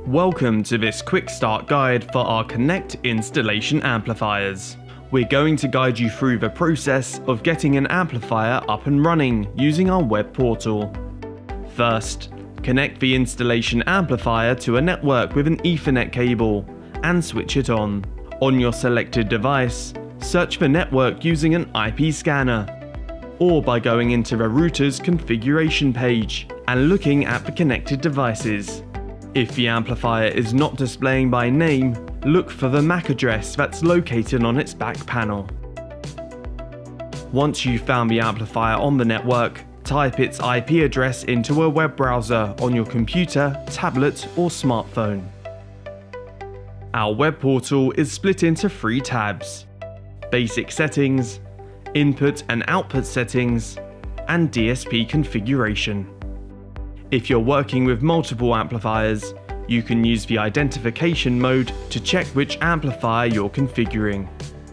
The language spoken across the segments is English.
Welcome to this quick start guide for our Connect Installation Amplifiers. We're going to guide you through the process of getting an amplifier up and running using our web portal. First, connect the installation amplifier to a network with an Ethernet cable and switch it on. On your selected device, search the network using an IP scanner, or by going into the router's configuration page and looking at the connected devices. If the amplifier is not displaying by name, look for the MAC address that's located on its back panel. Once you've found the amplifier on the network, type its IP address into a web browser on your computer, tablet or smartphone. Our web portal is split into 3 tabs: Basic Settings, Input and Output Settings, and DSP Configuration. If you're working with multiple amplifiers, you can use the identification mode to check which amplifier you're configuring.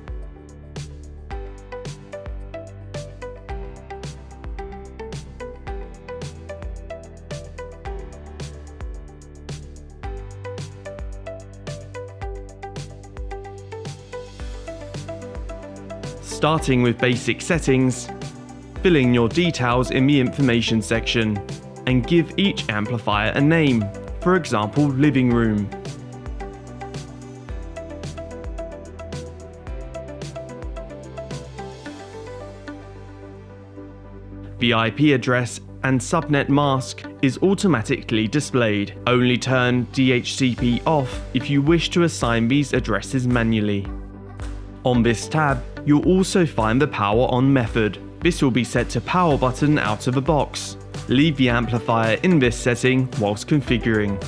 Starting with Basic Settings, fill in your details in the information section and give each amplifier a name, for example living room. The IP address and subnet mask is automatically displayed. Only turn DHCP off if you wish to assign these addresses manually. On this tab, you'll also find the power on method. This will be set to power button out of the box. Leave the amplifier in this setting whilst configuring.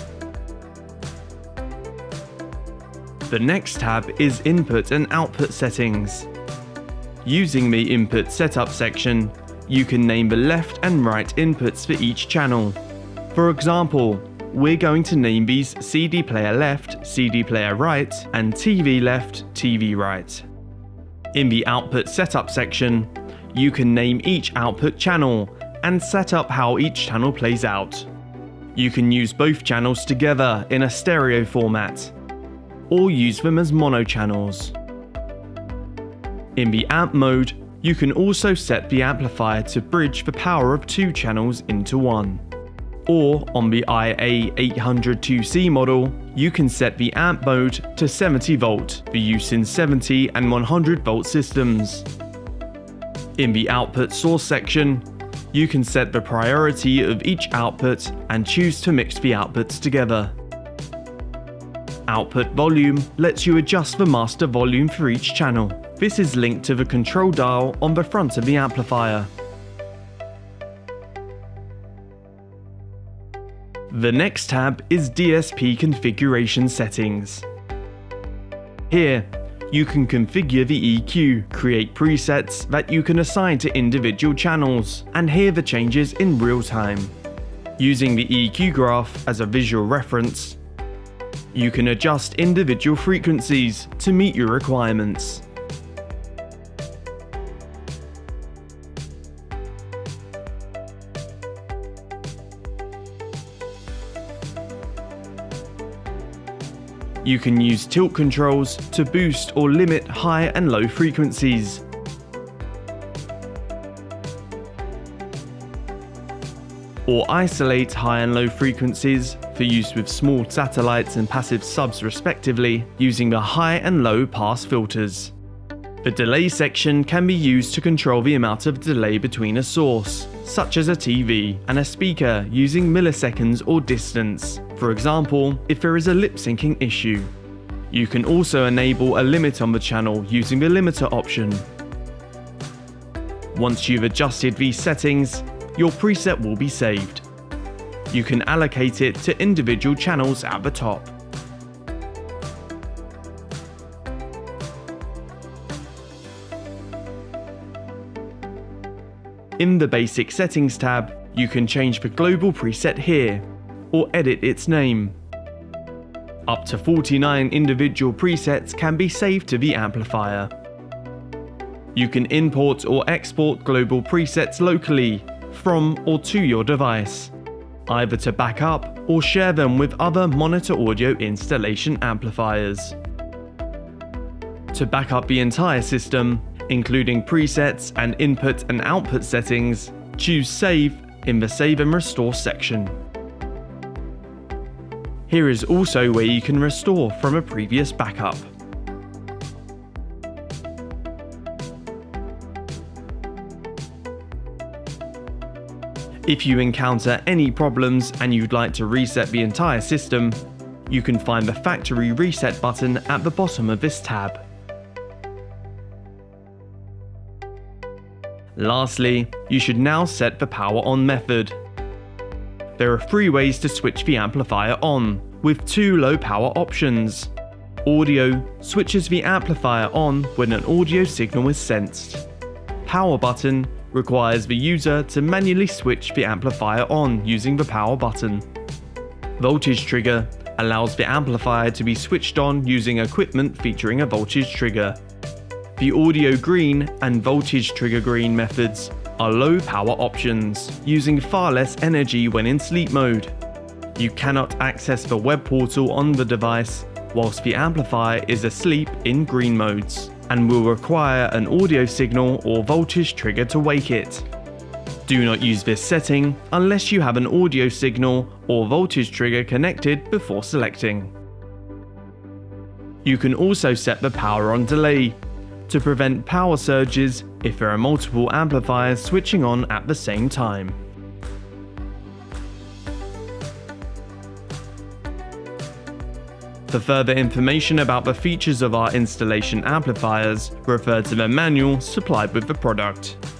The next tab is Input and Output Settings. Using the Input Setup section, you can name the left and right inputs for each channel. For example, we're going to name these CD player left, CD player right, and TV left, TV right. In the Output Setup section, you can name each output channel and set up how each channel plays out. You can use both channels together in a stereo format, or use them as mono channels. In the amp mode, you can also set the amplifier to bridge the power of 2 channels into one. Or on the IA802C model, you can set the amp mode to 70 volt for use in 70 and 100 volt systems. In the output source section, you can set the priority of each output and choose to mix the outputs together. Output volume lets you adjust the master volume for each channel. This is linked to the control dial on the front of the amplifier. The next tab is DSP Configuration Settings. Here, you can configure the EQ, create presets that you can assign to individual channels, and hear the changes in real time. Using the EQ graph as a visual reference, you can adjust individual frequencies to meet your requirements. You can use tilt controls to boost or limit high and low frequencies. Or isolate high and low frequencies for use with small satellites and passive subs respectively, using the high and low pass filters. The delay section can be used to control the amount of delay between a source, such as a TV, and a speaker using milliseconds or distance. For example, if there is a lip syncing issue. You can also enable a limit on the channel using the limiter option. Once you've adjusted these settings, your preset will be saved. You can allocate it to individual channels at the top. In the Basic Settings tab, you can change the global preset here, or edit its name. Up to 49 individual presets can be saved to the amplifier. You can import or export global presets locally, from or to your device, either to back up or share them with other monitor audio installation amplifiers. To back up the entire system, including presets and input and output settings, choose Save in the Save and Restore section. Here is also where you can restore from a previous backup. If you encounter any problems and you'd like to reset the entire system, you can find the Factory Reset button at the bottom of this tab. Lastly, you should now set the power on method. There are 3 ways to switch the amplifier on, with 2 low power options. Audio switches the amplifier on when an audio signal is sensed. Power button requires the user to manually switch the amplifier on using the power button. Voltage trigger allows the amplifier to be switched on using equipment featuring a voltage trigger. The audio green and voltage trigger green methods are low power options, using far less energy when in sleep mode. You cannot access the web portal on the device whilst the amplifier is asleep in green modes, and will require an audio signal or voltage trigger to wake it. Do not use this setting unless you have an audio signal or voltage trigger connected before selecting. You can also set the power on delay to prevent power surges if there are multiple amplifiers switching on at the same time. For further information about the features of our installation amplifiers, refer to the manual supplied with the product.